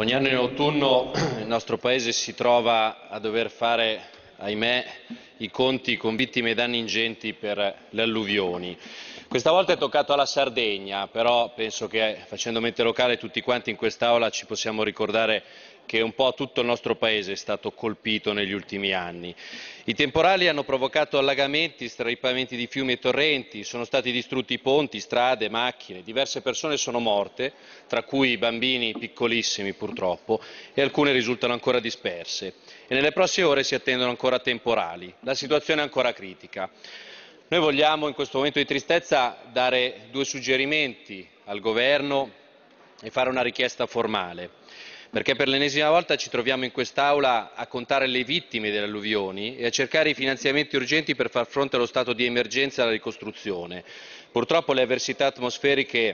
Ogni anno in autunno il nostro Paese si trova a dover fare, ahimè, i conti con vittime e danni ingenti per le alluvioni. Questa volta è toccato alla Sardegna, però penso che facendo mente locale tutti quanti in quest'Aula ci possiamo ricordare che un po' tutto il nostro Paese è stato colpito negli ultimi anni. I temporali hanno provocato allagamenti, straripamenti di fiumi e torrenti, sono stati distrutti ponti, strade, macchine, diverse persone sono morte, tra cui bambini piccolissimi purtroppo, e alcune risultano ancora disperse. E nelle prossime ore si attendono ancora temporali. La situazione è ancora critica. Noi vogliamo in questo momento di tristezza dare due suggerimenti al Governo e fare una richiesta formale, perché per l'ennesima volta ci troviamo in quest'Aula a contare le vittime delle alluvioni e a cercare i finanziamenti urgenti per far fronte allo stato di emergenza e alla ricostruzione. Purtroppo le avversità atmosferiche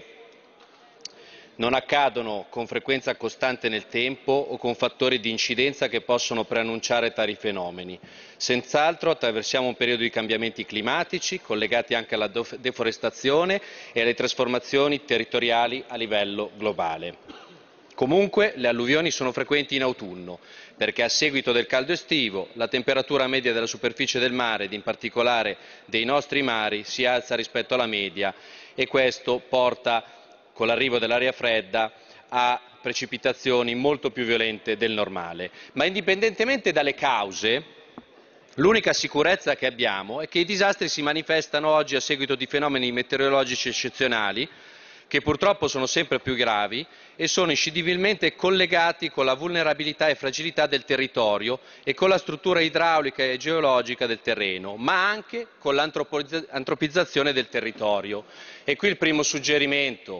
non accadono con frequenza costante nel tempo o con fattori di incidenza che possono preannunciare tali fenomeni. Senz'altro attraversiamo un periodo di cambiamenti climatici collegati anche alla deforestazione e alle trasformazioni territoriali a livello globale. Comunque le alluvioni sono frequenti in autunno, perché a seguito del caldo estivo la temperatura media della superficie del mare ed in particolare dei nostri mari si alza rispetto alla media e questo porta, con l'arrivo dell'aria fredda, a precipitazioni molto più violente del normale. Ma indipendentemente dalle cause, l'unica sicurezza che abbiamo è che i disastri si manifestano oggi a seguito di fenomeni meteorologici eccezionali, che purtroppo sono sempre più gravi e sono inscindibilmente collegati con la vulnerabilità e fragilità del territorio e con la struttura idraulica e geologica del terreno, ma anche con l'antropizzazione del territorio. E qui il primo suggerimento.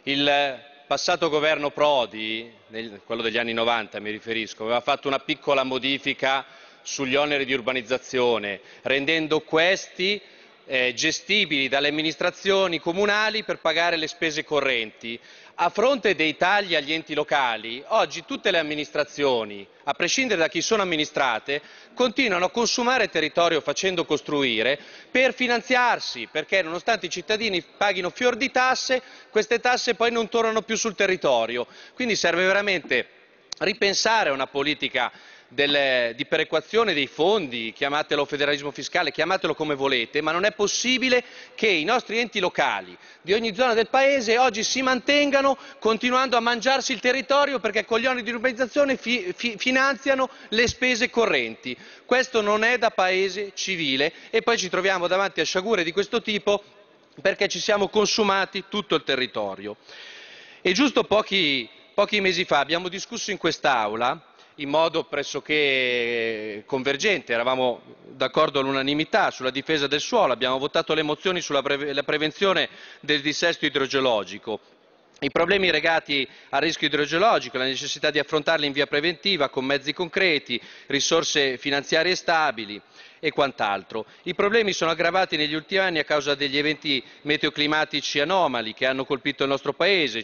Il passato governo Prodi, quello degli anni 90 mi riferisco, aveva fatto una piccola modifica sugli oneri di urbanizzazione, rendendo questi gestibili dalle amministrazioni comunali per pagare le spese correnti. A fronte dei tagli agli enti locali, oggi tutte le amministrazioni, a prescindere da chi sono amministrate, continuano a consumare territorio facendo costruire per finanziarsi, perché nonostante i cittadini paghino fior di tasse, queste tasse poi non tornano più sul territorio. Quindi serve veramente ripensare a una politica di perequazione dei fondi, chiamatelo federalismo fiscale, chiamatelo come volete, ma non è possibile che i nostri enti locali di ogni zona del Paese oggi si mantengano continuando a mangiarsi il territorio perché con gli oneri di urbanizzazione finanziano le spese correnti. Questo non è da Paese civile e poi ci troviamo davanti a sciagure di questo tipo perché ci siamo consumati tutto il territorio. E giusto pochi mesi fa abbiamo discusso in quest'Aula in modo pressoché convergente, eravamo d'accordo all'unanimità sulla difesa del suolo, abbiamo votato le mozioni sulla prevenzione del dissesto idrogeologico. I problemi legati al rischio idrogeologico, la necessità di affrontarli in via preventiva con mezzi concreti, risorse finanziarie stabili e quant'altro. I problemi sono aggravati negli ultimi anni a causa degli eventi meteoclimatici anomali che hanno colpito il nostro Paese,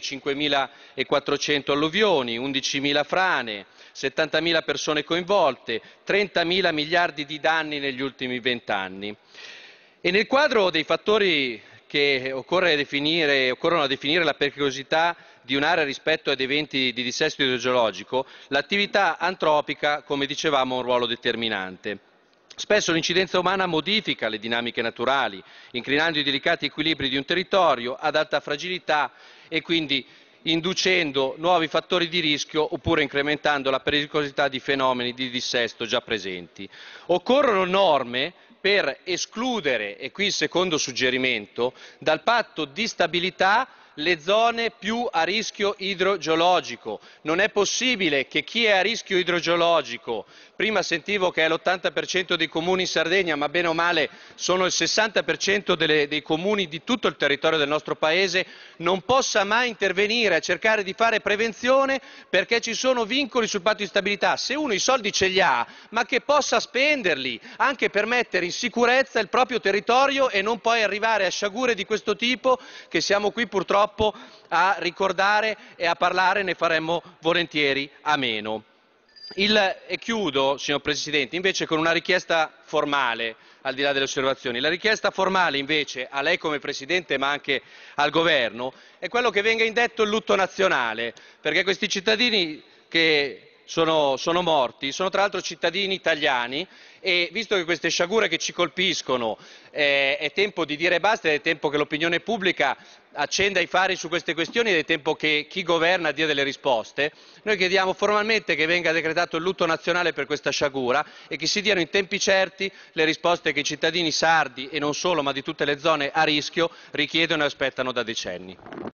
5.400 alluvioni, 11.000 frane, 70.000 persone coinvolte, 30.000 miliardi di danni negli ultimi 20 anni. E nel quadro dei fattori che occorrono definire la pericolosità di un'area rispetto ad eventi di dissesto idrogeologico, l'attività antropica, come dicevamo, ha un ruolo determinante. Spesso l'incidenza umana modifica le dinamiche naturali, incrinando i delicati equilibri di un territorio ad alta fragilità e quindi inducendo nuovi fattori di rischio oppure incrementando la pericolosità di fenomeni di dissesto già presenti. Occorrono norme per escludere, e qui il secondo suggerimento, dal patto di stabilità le zone più a rischio idrogeologico. Non è possibile che chi è a rischio idrogeologico, prima sentivo che è l'80% dei comuni in Sardegna, ma bene o male sono il 60% dei comuni di tutto il territorio del nostro Paese, non possa mai intervenire a cercare di fare prevenzione perché ci sono vincoli sul patto di stabilità. Se uno i soldi ce li ha, ma che possa spenderli anche per mettere in sicurezza il proprio territorio e non poi arrivare a sciagure di questo tipo che siamo qui purtroppo a ricordare e a parlare, ne faremmo volentieri a meno. E chiudo, signor Presidente, invece con una richiesta formale, al di là delle osservazioni. La richiesta formale invece, a lei come Presidente ma anche al Governo, è quello che venga indetto il lutto nazionale, perché questi cittadini che sono morti, sono tra l'altro cittadini italiani e visto che queste sciagure che ci colpiscono è tempo di dire basta, è tempo che l'opinione pubblica accenda i fari su queste questioni ed è tempo che chi governa dia delle risposte, noi chiediamo formalmente che venga decretato il lutto nazionale per questa sciagura e che si diano in tempi certi le risposte che i cittadini sardi e non solo ma di tutte le zone a rischio richiedono e aspettano da decenni.